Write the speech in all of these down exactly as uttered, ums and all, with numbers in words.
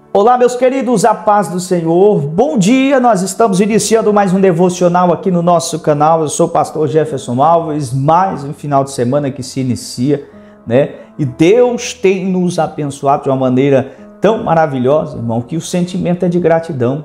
Olá, meus queridos, a paz do Senhor. Bom dia, nós estamos iniciando mais um devocional aqui no nosso canal. Eu sou o pastor Jefferson Alves, mais um final de semana que se inicia, né? E Deus tem nos abençoado de uma maneira tão maravilhosa, irmão, que o sentimento é de gratidão.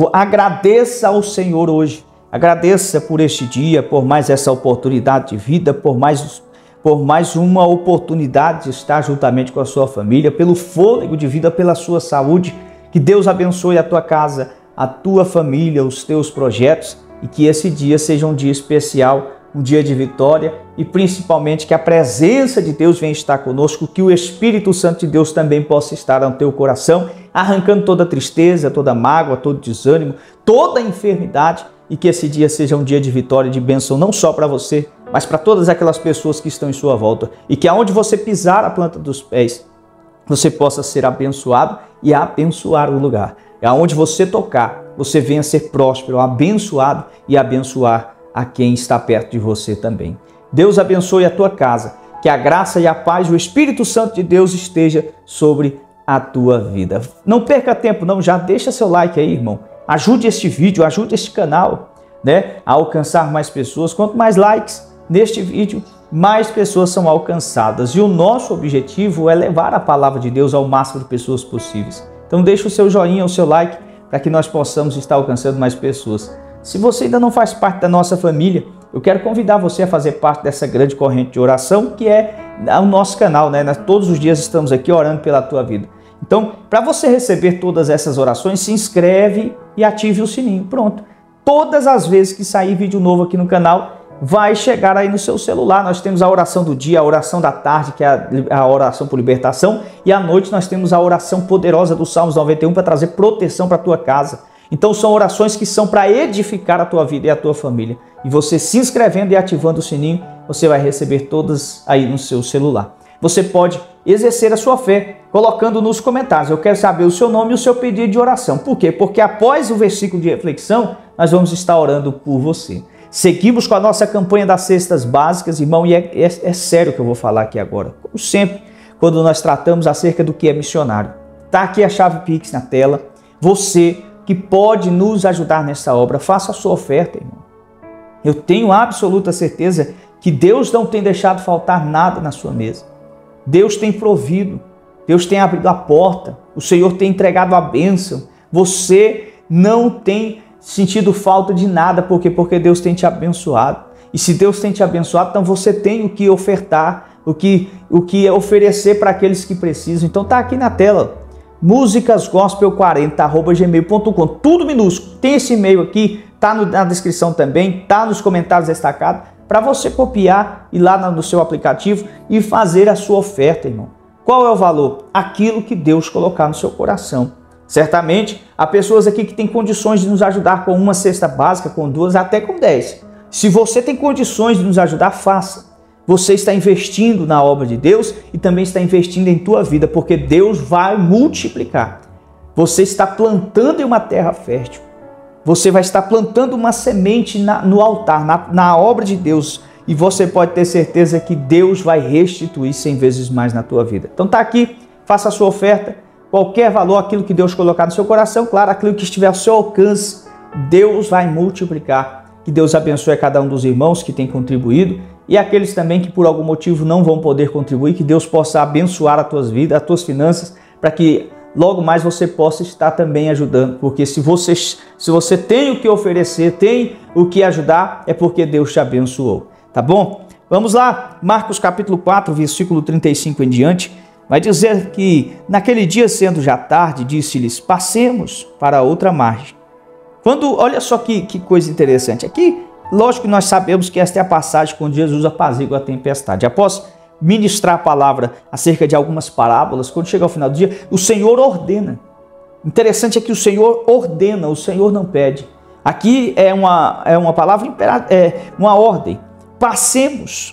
Agradeça ao Senhor hoje, agradeça por este dia, por mais essa oportunidade de vida, por mais por mais uma oportunidade de estar juntamente com a sua família, pelo fôlego de vida, pela sua saúde. Que Deus abençoe a tua casa, a tua família, os teus projetos e que esse dia seja um dia especial, um dia de vitória e principalmente que a presença de Deus venha estar conosco, que o Espírito Santo de Deus também possa estar no teu coração, arrancando toda tristeza, toda mágoa, todo desânimo, toda enfermidade. E que esse dia seja um dia de vitória e de bênção, não só para você, mas para todas aquelas pessoas que estão em sua volta. E que aonde você pisar a planta dos pés, você possa ser abençoado e abençoar o lugar. E aonde você tocar, você venha ser próspero, abençoado e abençoar a quem está perto de você também. Deus abençoe a tua casa. Que a graça e a paz, o Espírito Santo de Deus esteja sobre a tua vida. Não perca tempo não, já deixa seu like aí, irmão. Ajude este vídeo, ajude este canal, né, a alcançar mais pessoas. Quanto mais likes neste vídeo, mais pessoas são alcançadas. E o nosso objetivo é levar a palavra de Deus ao máximo de pessoas possíveis. Então deixa o seu joinha, o seu like, para que nós possamos estar alcançando mais pessoas. Se você ainda não faz parte da nossa família, eu quero convidar você a fazer parte dessa grande corrente de oração que é o nosso canal, né? Nós, todos os dias estamos aqui orando pela tua vida. Então, para você receber todas essas orações, se inscreve e ative o sininho. Pronto. Todas as vezes que sair vídeo novo aqui no canal, vai chegar aí no seu celular. Nós temos a oração do dia, a oração da tarde, que é a, a oração por libertação. E à noite nós temos a oração poderosa do Salmos noventa e um para trazer proteção para a tua casa. Então são orações que são para edificar a tua vida e a tua família. E você se inscrevendo e ativando o sininho, você vai receber todas aí no seu celular. Você pode exercer a sua fé colocando nos comentários: eu quero saber o seu nome e o seu pedido de oração. Por quê? Porque após o versículo de reflexão, nós vamos estar orando por você. Seguimos com a nossa campanha das cestas básicas, irmão, e é, é, é sério que eu vou falar aqui agora. Como sempre, quando nós tratamos acerca do que é missionário. Está aqui a chave Pix na tela. Você que pode nos ajudar nessa obra, faça a sua oferta, irmão. Eu tenho absoluta certeza que Deus não tem deixado faltar nada na sua mesa. Deus tem provido, Deus tem abrido a porta, o Senhor tem entregado a bênção. Você não tem sentido falta de nada, por quê? Porque Deus tem te abençoado. E se Deus tem te abençoado, então você tem o que ofertar, o que, o que oferecer para aqueles que precisam. Então tá aqui na tela, músicas gospel quarenta arroba gmail ponto com, tudo minúsculo. Tem esse e-mail aqui, tá no, na descrição também, tá nos comentários destacados, para você copiar, ir lá no seu aplicativo e fazer a sua oferta, irmão. Qual é o valor? Aquilo que Deus colocar no seu coração. Certamente, há pessoas aqui que têm condições de nos ajudar com uma cesta básica, com duas, até com dez. Se você tem condições de nos ajudar, faça. Você está investindo na obra de Deus e também está investindo em tua vida, porque Deus vai multiplicar. Você está plantando em uma terra fértil. Você vai estar plantando uma semente na, no altar, na, na obra de Deus. E você pode ter certeza que Deus vai restituir cem vezes mais na tua vida. Então tá aqui, faça a sua oferta. Qualquer valor, aquilo que Deus colocar no seu coração, claro, aquilo que estiver ao seu alcance, Deus vai multiplicar. Que Deus abençoe a cada um dos irmãos que tem contribuído. E aqueles também que por algum motivo não vão poder contribuir, que Deus possa abençoar as tuas vidas, as tuas finanças, para que logo mais você possa estar também ajudando, porque se você, se você tem o que oferecer, tem o que ajudar, é porque Deus te abençoou, tá bom? Vamos lá, Marcos capítulo quatro, versículo trinta e cinco em diante, vai dizer que naquele dia, sendo já tarde, disse-lhes: passemos para outra margem. Quando, olha só que, que coisa interessante, aqui, lógico que nós sabemos que esta é a passagem quando Jesus apazigua a tempestade. Após ministrar a palavra acerca de algumas parábolas, quando chega ao final do dia, o Senhor ordena. Interessante é que o Senhor ordena, o Senhor não pede. Aqui é uma, é uma palavra, é uma ordem. Passemos,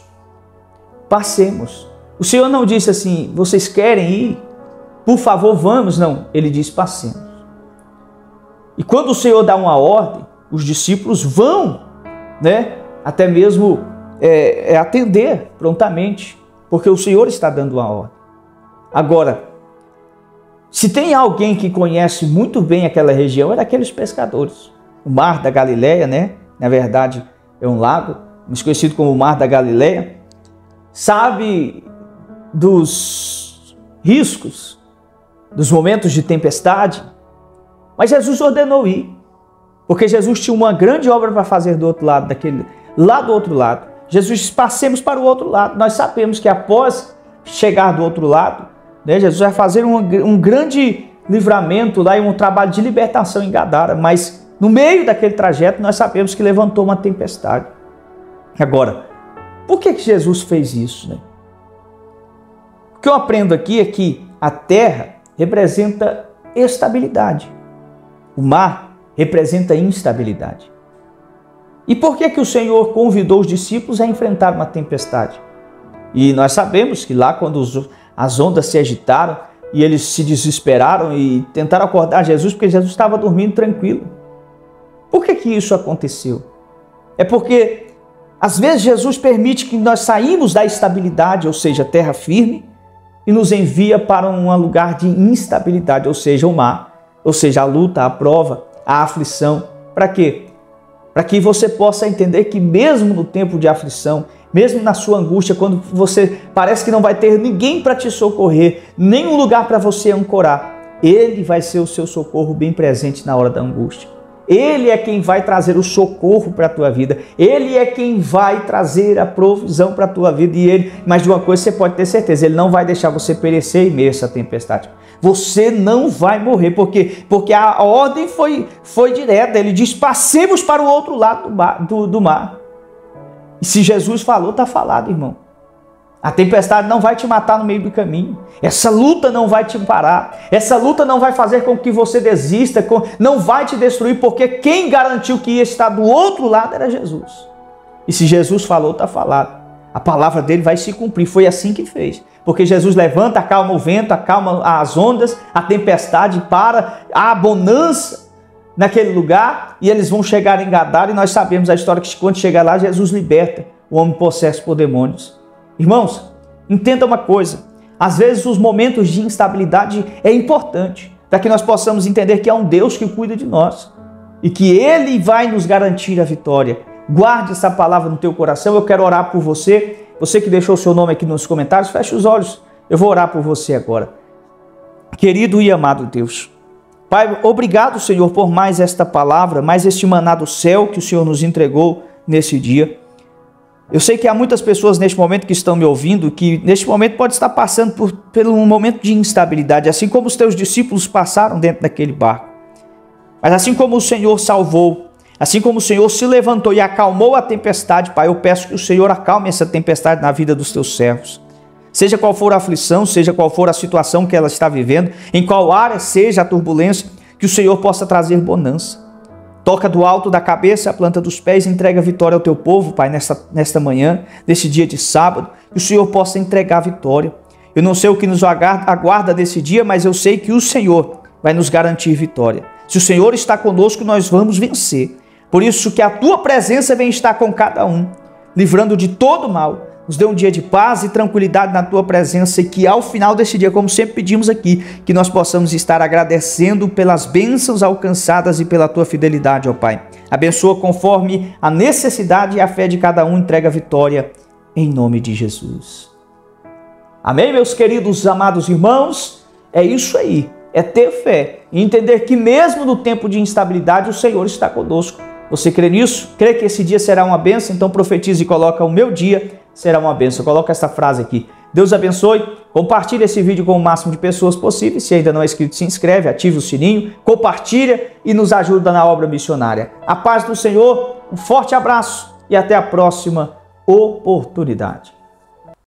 passemos. O Senhor não disse assim: vocês querem ir? Por favor, vamos. Não, ele diz: passemos. E quando o Senhor dá uma ordem, os discípulos vão, né, até mesmo é, é atender prontamente, porque o Senhor está dando uma ordem. Agora, Se tem alguém que conhece muito bem aquela região, era aqueles pescadores. O Mar da Galileia, né? Na verdade, é um lago, mas conhecido como o Mar da Galileia. Sabe dos riscos, dos momentos de tempestade. Mas Jesus ordenou ir, porque Jesus tinha uma grande obra para fazer do outro lado, daquele, lá do outro lado. Jesus disse, passemos para o outro lado. Nós sabemos que após chegar do outro lado, né, Jesus vai fazer um, um grande livramento lá e um trabalho de libertação em Gadara, mas no meio daquele trajeto nós sabemos que levantou uma tempestade. Agora, por que que Jesus fez isso, né? O que eu aprendo aqui é que a terra representa estabilidade. O mar representa instabilidade. E por que que o Senhor convidou os discípulos a enfrentar uma tempestade? E nós sabemos que lá quando os, as ondas se agitaram e eles se desesperaram e tentaram acordar Jesus, porque Jesus estava dormindo tranquilo. Por que que isso aconteceu? É porque às vezes Jesus permite que nós saímos da estabilidade, ou seja, terra firme, e nos envia para um lugar de instabilidade, ou seja, o mar, ou seja, a luta, a prova, a aflição. Para quê? Para que você possa entender que mesmo no tempo de aflição, mesmo na sua angústia, quando você parece que não vai ter ninguém para te socorrer, nenhum lugar para você ancorar, Ele vai ser o seu socorro bem presente na hora da angústia. Ele é quem vai trazer o socorro para a tua vida. Ele é quem vai trazer a provisão para a tua vida. E ele, mas de uma coisa você pode ter certeza, Ele não vai deixar você perecer em meio a essa tempestade. Você não vai morrer. Por quê? Porque a ordem foi, foi direta. Ele diz, passemos para o outro lado do mar. Do, do mar. E se Jesus falou, está falado, irmão. A tempestade não vai te matar no meio do caminho. Essa luta não vai te parar. Essa luta não vai fazer com que você desista, não vai te destruir, porque quem garantiu que ia estar do outro lado era Jesus. E se Jesus falou, está falado. A palavra dele vai se cumprir. Foi assim que fez. Porque Jesus levanta, acalma o vento, acalma as ondas, a tempestade para, a bonança naquele lugar, e eles vão chegar em Gadara, e nós sabemos a história que quando chegar lá, Jesus liberta o homem possesso por demônios. Irmãos, entenda uma coisa, às vezes os momentos de instabilidade é importante para que nós possamos entender que há um Deus que cuida de nós e que Ele vai nos garantir a vitória. Guarde essa palavra no teu coração. Eu quero orar por você, você que deixou o seu nome aqui nos comentários, feche os olhos, eu vou orar por você agora. Querido e amado Deus, Pai, obrigado, Senhor, por mais esta palavra, mais este maná do céu que o Senhor nos entregou nesse dia. Eu sei que há muitas pessoas neste momento que estão me ouvindo, que neste momento pode estar passando por, por um momento de instabilidade, assim como os teus discípulos passaram dentro daquele barco. Mas assim como o Senhor salvou, assim como o Senhor se levantou e acalmou a tempestade, Pai, eu peço que o Senhor acalme essa tempestade na vida dos teus servos. Seja qual for a aflição, seja qual for a situação que ela está vivendo, em qual área seja a turbulência, que o Senhor possa trazer bonança. Toca do alto da cabeça, a planta dos pés, entrega a vitória ao teu povo, Pai, nesta, nesta manhã, nesse dia de sábado, que o Senhor possa entregar a vitória. Eu não sei o que nos aguarda, aguarda nesse dia, mas eu sei que o Senhor vai nos garantir vitória. Se o Senhor está conosco, nós vamos vencer. Por isso que a tua presença vem estar com cada um, livrando de todo mal. Nos dê um dia de paz e tranquilidade na tua presença e que ao final desse dia, como sempre pedimos aqui, que nós possamos estar agradecendo pelas bênçãos alcançadas e pela tua fidelidade, ó Pai. Abençoa conforme a necessidade e a fé de cada um, entrega a vitória em nome de Jesus. Amém, meus queridos amados irmãos? É isso aí, é ter fé e entender que mesmo no tempo de instabilidade o Senhor está conosco. Você crê nisso? Crê que esse dia será uma bênção? Então profetize e coloca: o meu dia será uma bênção. Coloca essa frase aqui. Deus abençoe. Compartilhe esse vídeo com o máximo de pessoas possível. Se ainda não é inscrito, se inscreve, ative o sininho, compartilha e nos ajuda na obra missionária. A paz do Senhor, um forte abraço e até a próxima oportunidade.